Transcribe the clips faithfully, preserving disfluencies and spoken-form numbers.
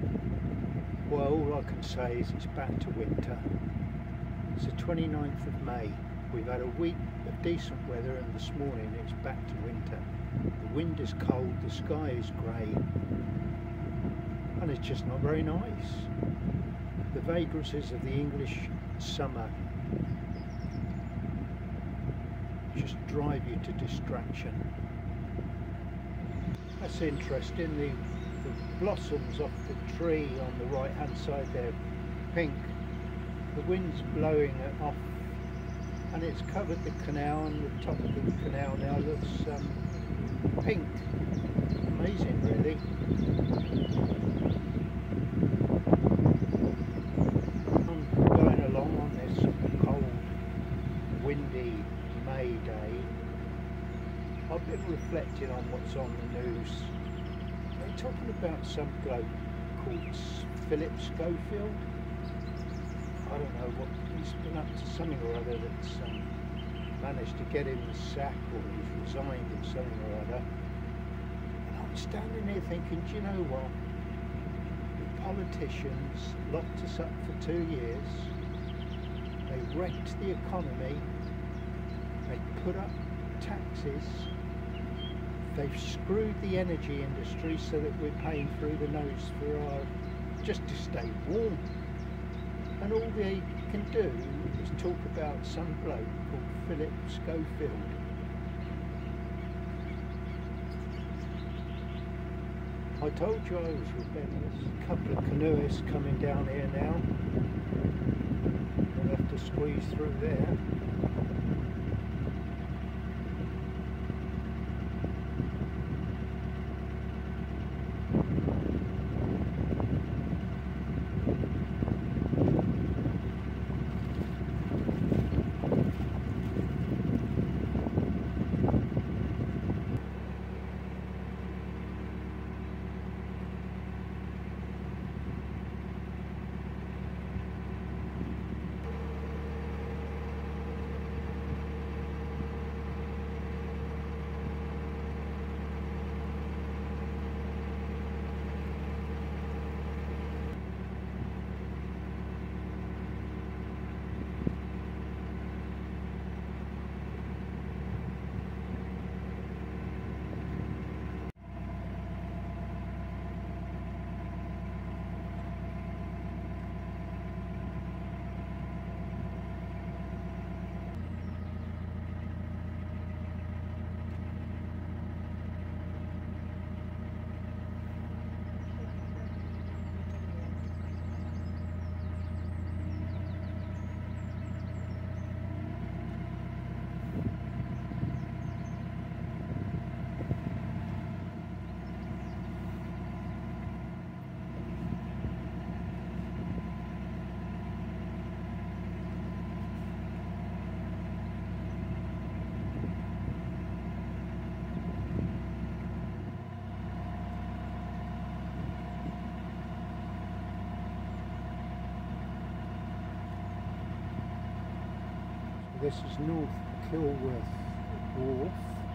Well, all I can say is it's back to winter. It's the twenty-ninth of May. We've had a week of decent weather and this morning it's back to winter. The wind is cold, the sky is grey, and it's just not very nice. The vagrancies of the English summer just drive you to distraction. That's interesting. The, the blossoms off the tree on the right hand side there, pink. The wind's blowing it off and it's covered the canal, and the top of the canal now looks um, pink. Amazing, really. I'm going along on this cold, windy May day. I've been reflecting on what's on the news. They're talking about some bloke called Philip Schofield. I don't know what, he's been up to something or other that's um, managed to get him the sack, or he's resigned or something or other. And I'm standing here thinking, do you know what? The politicians locked us up for two years. They wrecked the economy. They put up taxes. They've screwed the energy industry so that we're paying through the nose for our, just to stay warm. And all they can do is talk about some bloke called Philip Schofield. I told you I was rebellious. A couple of canoeists coming down here now. We'll have to squeeze through there. This is North Kilworth Wharf.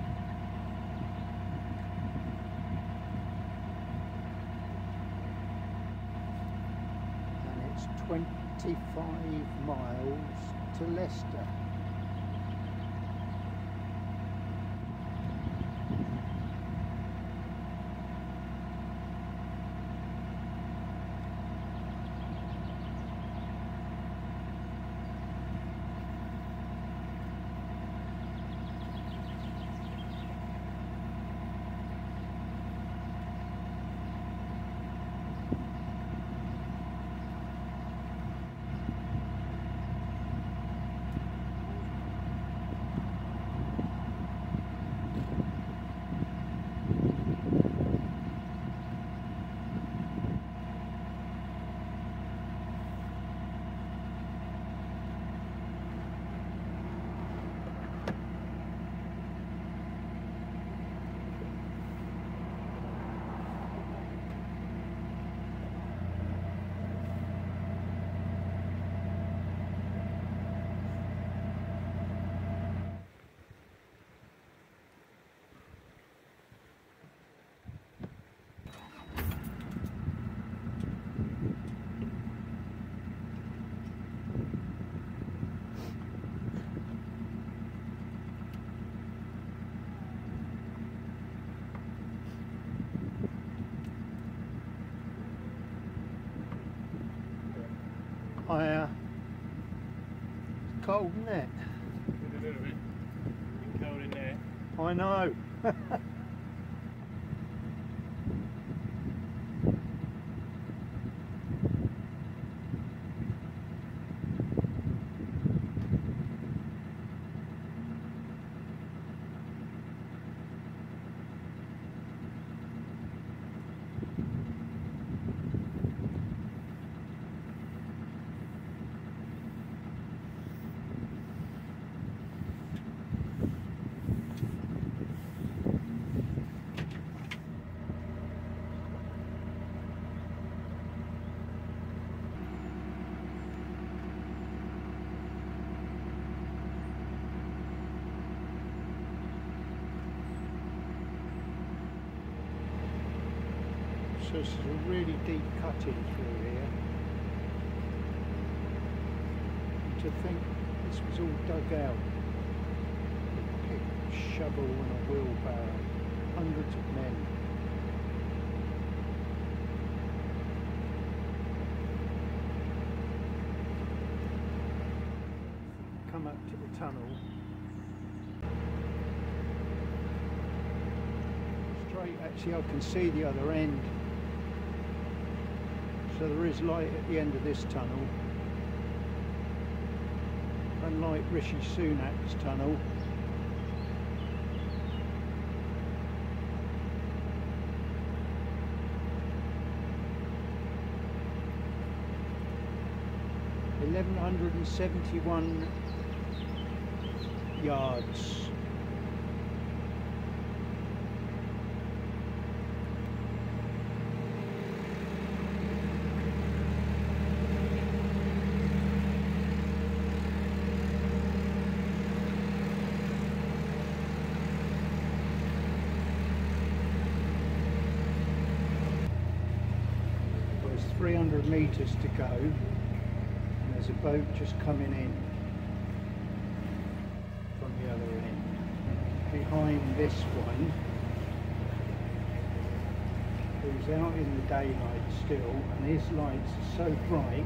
And it's twenty-five miles to Leicester. I, uh, it's cold, isn't it? A little bit. It's cold in there. I know. So this is a really deep cutting through here. To think this was all dug out with a pick, shovel and a wheelbarrow. Hundreds of men. Come up to the tunnel. Straight, actually I can see the other end. So there is light at the end of this tunnel, unlike Rishi Sunak's tunnel. eleven hundred seventy-one yards. three hundred metres to go, and there's a boat just coming in from the other end. Behind this one, who's out in the daylight still, and his lights are so bright,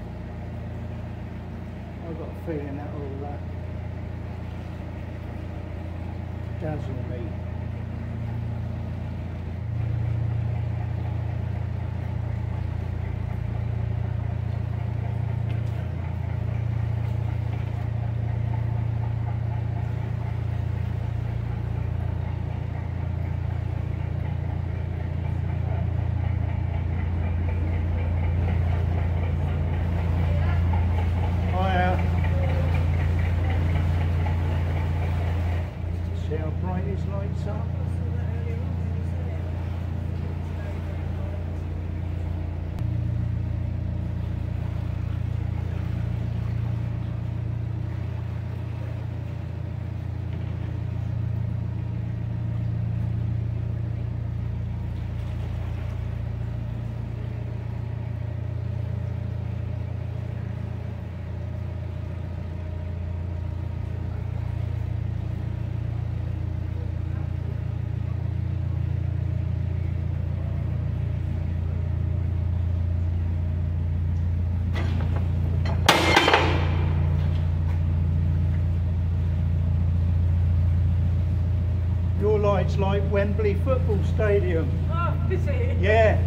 I've got a feeling that will uh, dazzle me. See how bright his lights are? Your light's like Wembley Football Stadium. Oh, is it? Yeah.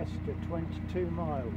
Chester, twenty-two miles.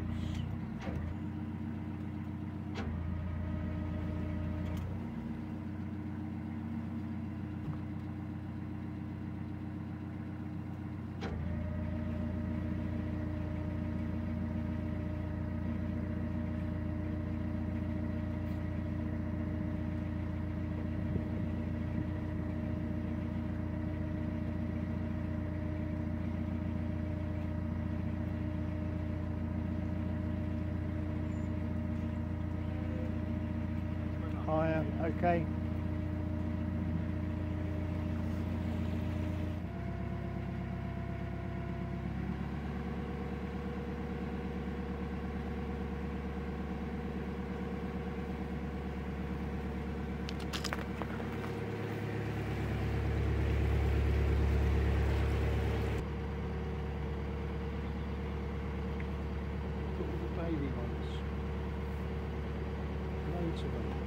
Higher, okay. Look at the baby ones. Loads of them.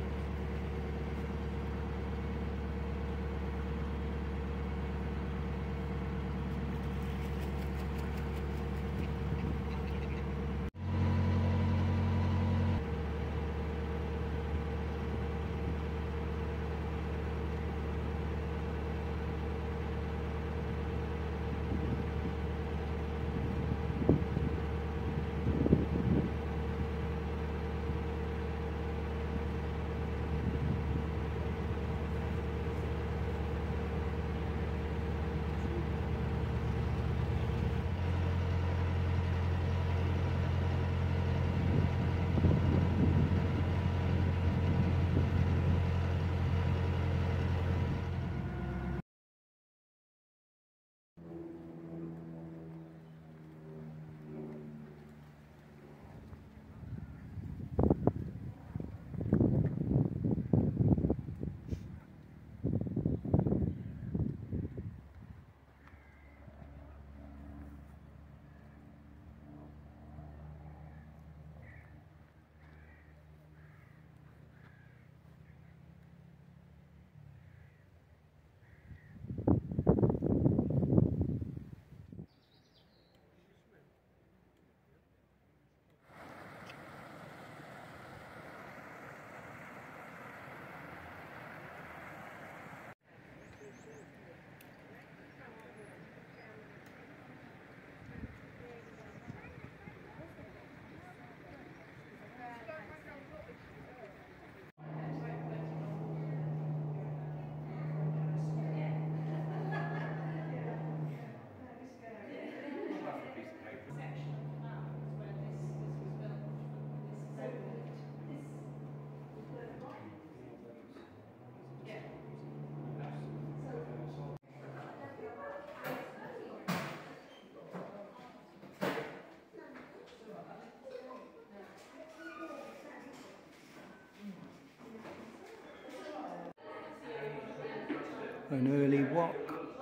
An early walk,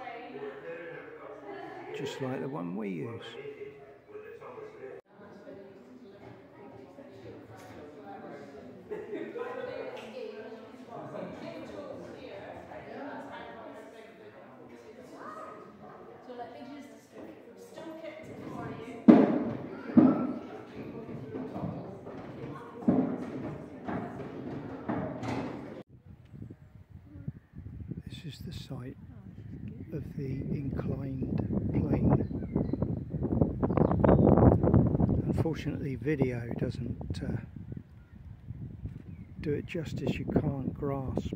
just like the one we use. So let me just stoke it for you. This is the site of the inclined plane. Unfortunately, video doesn't uh, do it justice. You can't grasp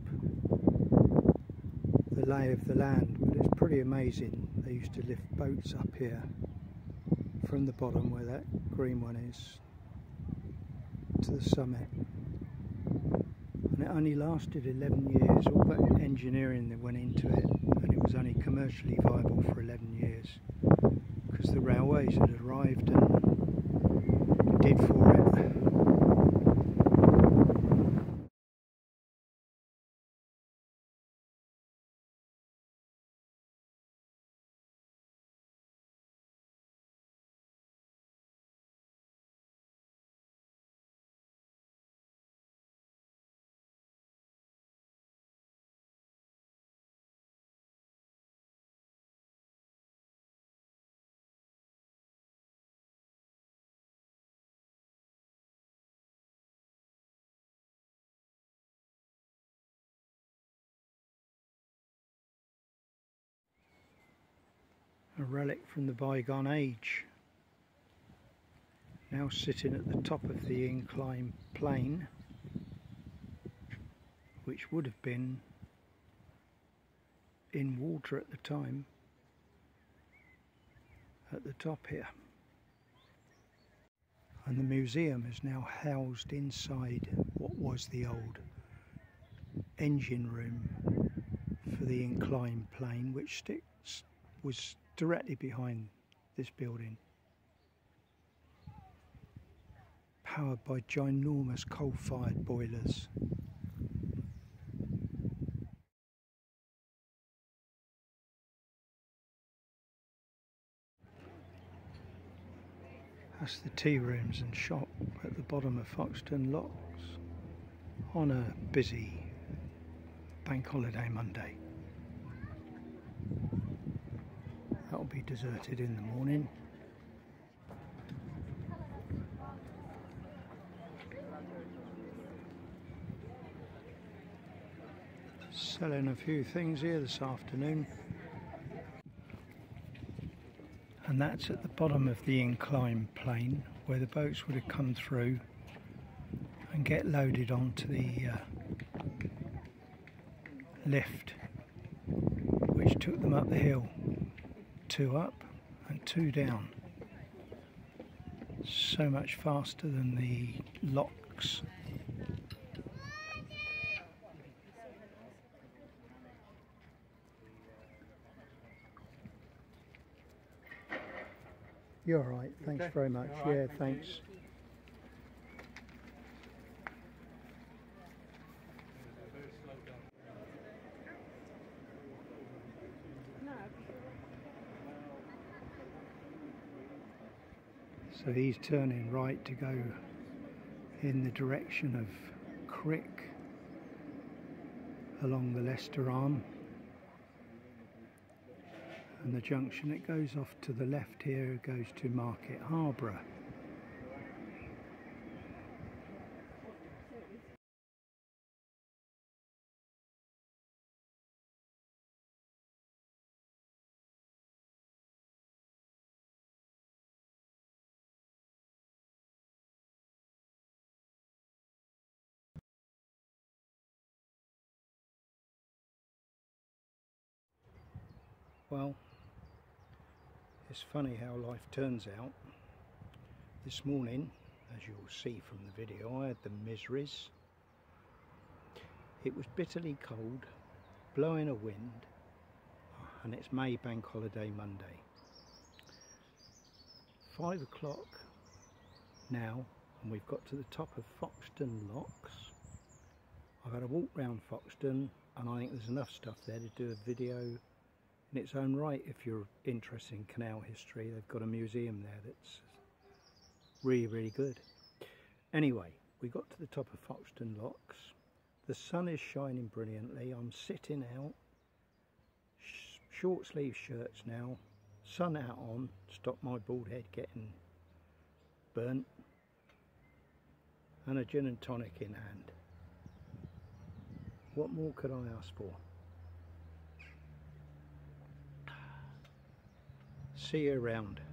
the lay of the land, but it's pretty amazing. They used to lift boats up here from the bottom where that green one is to the summit, and it only lasted eleven years. All that engineering that went into it, and it was only commercially viable for eleven years because the railways had arrived and did for it. A relic from the bygone age. Now sitting at the top of the incline plane, which would have been in water at the time, at the top here. And the museum is now housed inside what was the old engine room for the inclined plane, which sticks, was directly behind this building, powered by ginormous coal-fired boilers. That's the tea rooms and shop at the bottom of Foxton Locks on a busy bank holiday Monday. That'll be deserted in the morning. Selling a few things here this afternoon. And that's at the bottom of the inclined plane where the boats would have come through and get loaded onto the uh, lift, which took them up the hill, two up and two down. So much faster than the locks. You're all right, thanks Okay. very much. All right, Yeah, thank thanks. you. So he's turning right to go in the direction of Crick along the Leicester Arm. And the junction it goes off to the left here goes to Market Harborough. Well, it's funny how life turns out. This morning, as you'll see from the video, I had the miseries. It was bitterly cold, blowing a wind, and it's May Bank Holiday Monday. Five o'clock now, and we've got to the top of Foxton Locks. I've had a walk round Foxton, and I think there's enough stuff there to do a video in its own right. If you're interested in canal history, they've got a museum there that's really, really good. Anyway, we got to the top of Foxton Locks. The sun is shining brilliantly. I'm sitting out, sh short sleeve shirts now, sun out on, stop my bald head getting burnt, and a gin and tonic in hand. What more could I ask for? See you around.